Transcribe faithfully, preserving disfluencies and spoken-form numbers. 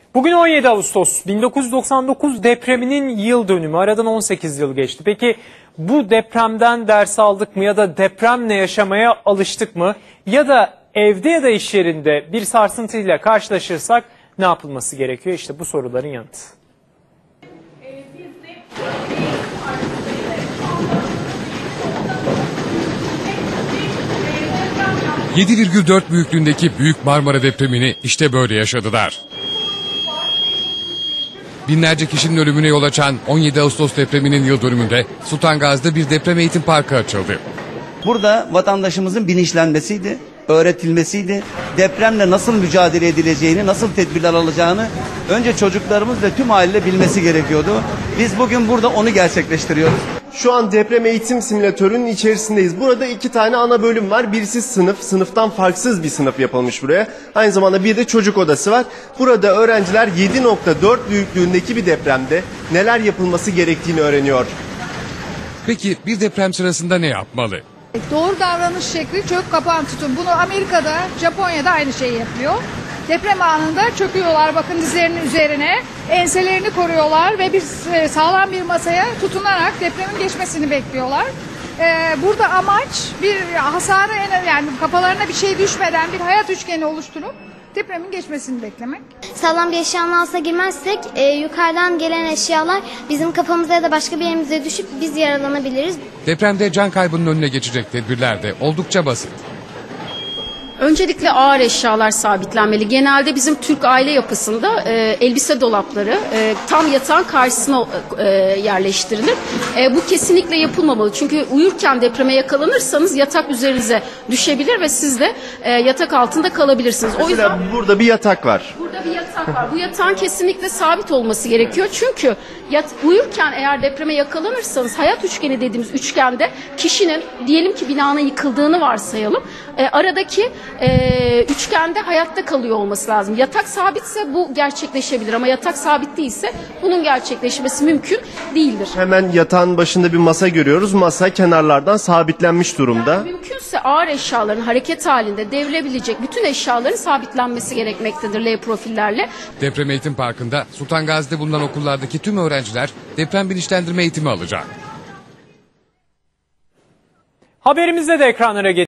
Bugün on yedi Ağustos bin dokuz yüz doksan dokuz depreminin yıl dönümü. Aradan on sekiz yıl geçti. Peki bu depremden ders aldık mı ya da depremle yaşamaya alıştık mı? Ya da evde ya da iş yerinde bir sarsıntıyla karşılaşırsak ne yapılması gerekiyor? İşte bu soruların yanıtı. yedi virgül dört büyüklüğündeki Büyük Marmara depremini işte böyle yaşadılar. Binlerce kişinin ölümüne yol açan on yedi Ağustos depreminin yıl dönümünde Sultan Gazi'de bir deprem eğitim parkı açıldı. Burada vatandaşımızın bilinçlenmesiydi, öğretilmesiydi. Depremle nasıl mücadele edileceğini, nasıl tedbirler alacağını önce çocuklarımız ve tüm aile bilmesi gerekiyordu. Biz bugün burada onu gerçekleştiriyoruz. Şu an deprem eğitim simülatörünün içerisindeyiz. Burada iki tane ana bölüm var. Birisi sınıf, sınıftan farksız bir sınıf yapılmış buraya. Aynı zamanda bir de çocuk odası var. Burada öğrenciler yedi nokta dört büyüklüğündeki bir depremde neler yapılması gerektiğini öğreniyor. Peki bir deprem sırasında ne yapmalı? Doğru davranış şekli çök kapağını tutun. Bunu Amerika'da, Japonya'da aynı şeyi yapıyor. Deprem anında çöküyorlar, bakın dizlerinin üzerine, enselerini koruyorlar ve bir sağlam bir masaya tutunarak depremin geçmesini bekliyorlar. Ee, burada amaç bir hasarı, yani kafalarına bir şey düşmeden bir hayat üçgeni oluşturup depremin geçmesini beklemek. Sağlam bir eşyanın altına girmezsek e, yukarıdan gelen eşyalar bizim kafamıza ya da başka bir yerimize düşüp biz yaralanabiliriz. Depremde can kaybının önüne geçecek tedbirler de oldukça basit. Öncelikle ağır eşyalar sabitlenmeli. Genelde bizim Türk aile yapısında e, elbise dolapları e, tam yatağın karşısına e, yerleştirilir. E, bu kesinlikle yapılmamalı. Çünkü uyurken depreme yakalanırsanız yatak üzerinize düşebilir ve siz de e, yatak altında kalabilirsiniz. Mesela o yüzden burada bir yatak var. Burada bir yatak var. Bu yatağın kesinlikle sabit olması gerekiyor. Çünkü yat, uyurken eğer depreme yakalanırsanız hayat üçgeni dediğimiz üçgende kişinin, diyelim ki binanın yıkıldığını varsayalım, e, aradaki e, üçgende hayatta kalıyor olması lazım. Yatak sabitse bu gerçekleşebilir ama yatak sabit değilse bunun gerçekleşmesi mümkün değildir. Hemen yatağın başında bir masa görüyoruz. Masa kenarlardan sabitlenmiş durumda. Yani mümkünse ağır eşyaların hareket halinde devrilebilecek bütün eşyaların sabitlenmesi gerekmektedir L profillerle. Deprem eğitim parkında Sultan Gazi'de bulunan okullardaki tüm öğrenciler deprem bilinçlendirme eğitimi alacak. Haberimizde de ekranlara